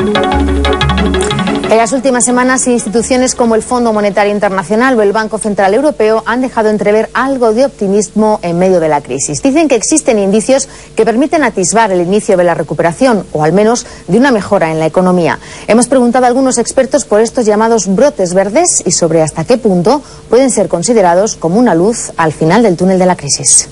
En las últimas semanas, instituciones como el Fondo Monetario Internacional o el Banco Central Europeo han dejado entrever algo de optimismo en medio de la crisis. Dicen que existen indicios que permiten atisbar el inicio de la recuperación, o al menos de una mejora en la economía. Hemos preguntado a algunos expertos por estos llamados brotes verdes y sobre hasta qué punto pueden ser considerados como una luz al final del túnel de la crisis.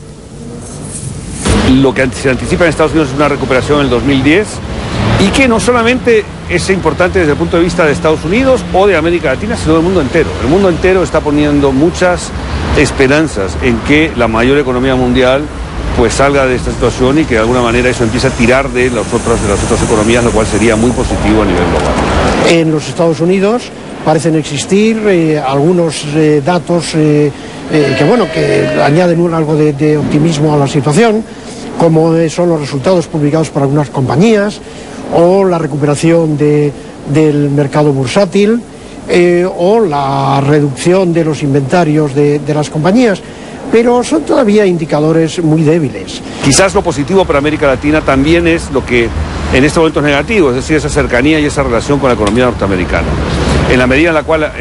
Lo que se anticipa en Estados Unidos es una recuperación en el 2010 y que no solamente es importante desde el punto de vista de Estados Unidos o de América Latina, sino del mundo entero. El mundo entero está poniendo muchas esperanzas en que la mayor economía mundial pues salga de esta situación y que de alguna manera eso empiece a tirar de las otras economías, lo cual sería muy positivo a nivel global. En los Estados Unidos parecen existir algunos datos que añaden algo de optimismo a la situación, como son los resultados publicados por algunas compañías o la recuperación del mercado bursátil o la reducción de los inventarios de las compañías, pero son todavía indicadores muy débiles. Quizás lo positivo para América Latina también es lo que en este momento es negativo, es decir, esa cercanía y esa relación con la economía norteamericana. En la medida en la cual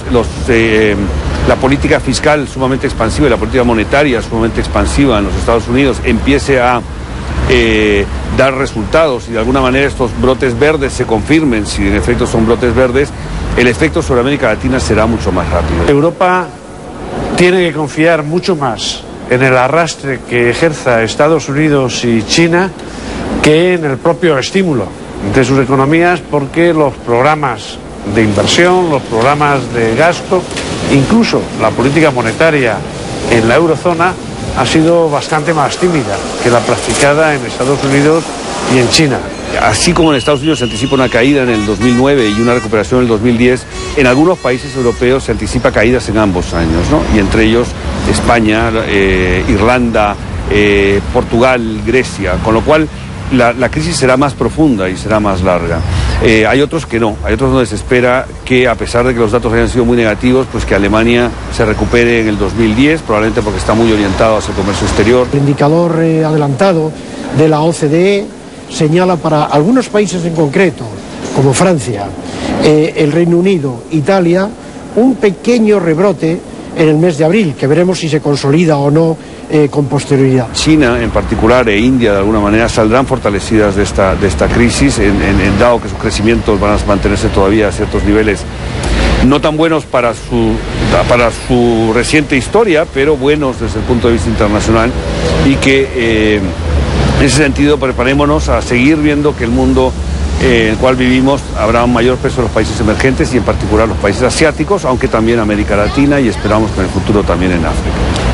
la política fiscal sumamente expansiva y la política monetaria sumamente expansiva en los Estados Unidos empiece a dar resultados y de alguna manera estos brotes verdes se confirmen, si en efecto son brotes verdes, el efecto sobre América Latina será mucho más rápido. Europa tiene que confiar mucho más en el arrastre que ejerza Estados Unidos y China que en el propio estímulo de sus economías, porque los programas de inversión, los programas de gasto, incluso la política monetaria en la eurozona ha sido bastante más tímida que la practicada en Estados Unidos y en China. Así como en Estados Unidos se anticipa una caída en el 2009 y una recuperación en el 2010, en algunos países europeos se anticipa caídas en ambos años, ¿no? Y entre ellos España, Irlanda, Portugal, Grecia, con lo cual la crisis será más profunda y será más larga. Hay otros que no, hay otros donde se espera que, a pesar de que los datos hayan sido muy negativos, pues que Alemania se recupere en el 2010, probablemente porque está muy orientado hacia el comercio exterior. El indicador adelantado de la OCDE señala para algunos países en concreto, como Francia, el Reino Unido, Italia, un pequeño rebrote en el mes de abril, que veremos si se consolida o no con posterioridad. China en particular e India de alguna manera saldrán fortalecidas de esta crisis, dado que sus crecimientos van a mantenerse todavía a ciertos niveles no tan buenos para su reciente historia, pero buenos desde el punto de vista internacional, y que en ese sentido preparémonos a seguir viendo que el mundo en el cual vivimos habrá un mayor peso en los países emergentes y en particular los países asiáticos, aunque también América Latina y esperamos que en el futuro también en África.